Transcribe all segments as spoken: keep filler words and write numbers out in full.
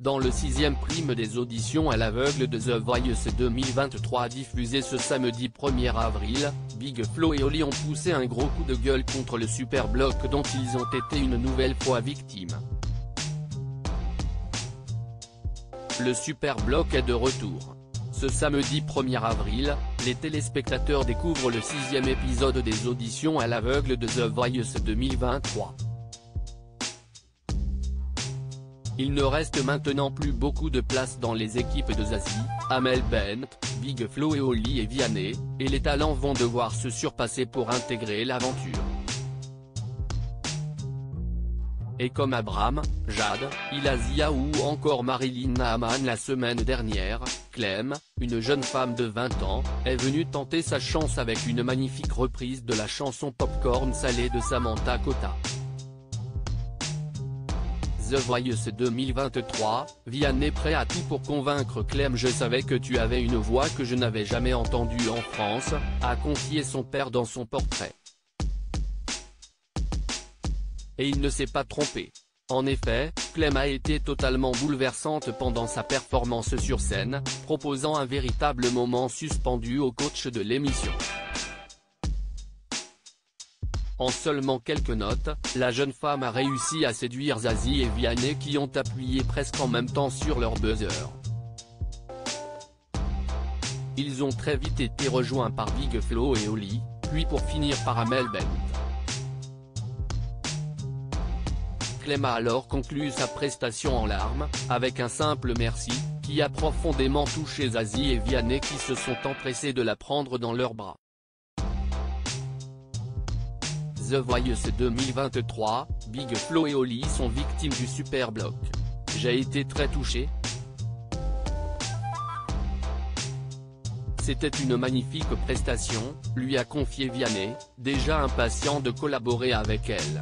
Dans le sixième prime des auditions à l'aveugle de The Voice deux mille vingt-trois diffusé ce samedi premier avril, Big Flo et Oli ont poussé un gros coup de gueule contre le Superbloc dont ils ont été une nouvelle fois victimes. Le Superbloc est de retour. Ce samedi premier avril, les téléspectateurs découvrent le sixième épisode des auditions à l'aveugle de The Voice deux mille vingt-trois. Il ne reste maintenant plus beaucoup de place dans les équipes de Zazie, Amel Bent, Big Flo et Oli et Vianney, et les talents vont devoir se surpasser pour intégrer l'aventure. Et comme Abraham, Jade, Ilazia ou encore Marilyn Naaman la semaine dernière, Clem, une jeune femme de vingt ans, est venue tenter sa chance avec une magnifique reprise de la chanson Popcorn salé de Samantha Cotta. The Voice deux mille vingt-trois, Vianney prêt à tout pour convaincre Clem. Je savais que tu avais une voix que je n'avais jamais entendue en France, a confié son père dans son portrait. Et il ne s'est pas trompé. En effet, Clem a été totalement bouleversante pendant sa performance sur scène, proposant un véritable moment suspendu au coach de l'émission. En seulement quelques notes, la jeune femme a réussi à séduire Zazie et Vianney qui ont appuyé presque en même temps sur leur buzzer. Ils ont très vite été rejoints par Big Flo et Oli, puis pour finir par Amel Bent. Clem a alors conclu sa prestation en larmes, avec un simple merci, qui a profondément touché Zazie et Vianney qui se sont empressés de la prendre dans leurs bras. The Voice deux mille vingt-trois, Big Flo et Oli sont victimes du Superbloc. J'ai été très touché. C'était une magnifique prestation, lui a confié Vianney, déjà impatient de collaborer avec elle.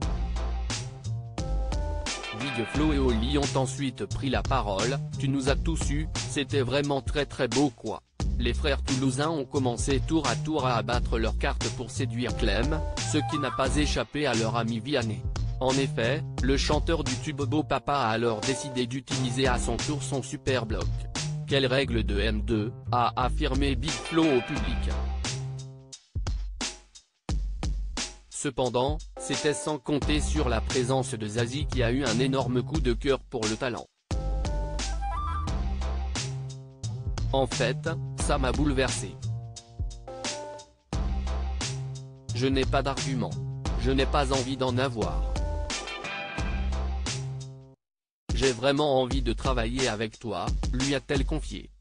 Big Flo et Oli ont ensuite pris la parole, tu nous as tous eu, c'était vraiment très très beau quoi. Les frères toulousains ont commencé tour à tour à abattre leurs cartes pour séduire Clem, ce qui n'a pas échappé à leur ami Vianney. En effet, le chanteur du tube Beau Papa a alors décidé d'utiliser à son tour son Superbloc. Quelle règle de M deux, a affirmé Big Flo au public. Cependant, c'était sans compter sur la présence de Zazie qui a eu un énorme coup de cœur pour le talent. En fait, ça m'a bouleversé. Je n'ai pas d'argument. Je n'ai pas envie d'en avoir. J'ai vraiment envie de travailler avec toi, lui a-t-elle confié.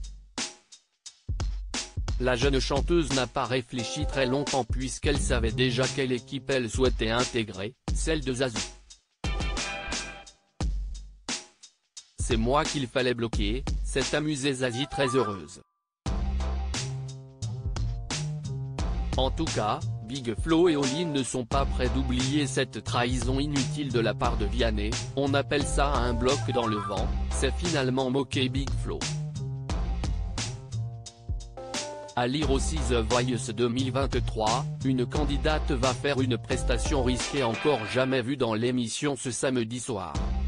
La jeune chanteuse n'a pas réfléchi très longtemps puisqu'elle savait déjà quelle équipe elle souhaitait intégrer, celle de Zazie. C'est moi qu'il fallait bloquer, s'est amusée Zazie très heureuse. En tout cas, Big Flo et Oli ne sont pas prêts d'oublier cette trahison inutile de la part de Vianney, on appelle ça un bloc dans le vent, c'est finalement moqué Big Flo. À lire aussi The Voice deux mille vingt-trois, une candidate va faire une prestation risquée encore jamais vue dans l'émission ce samedi soir.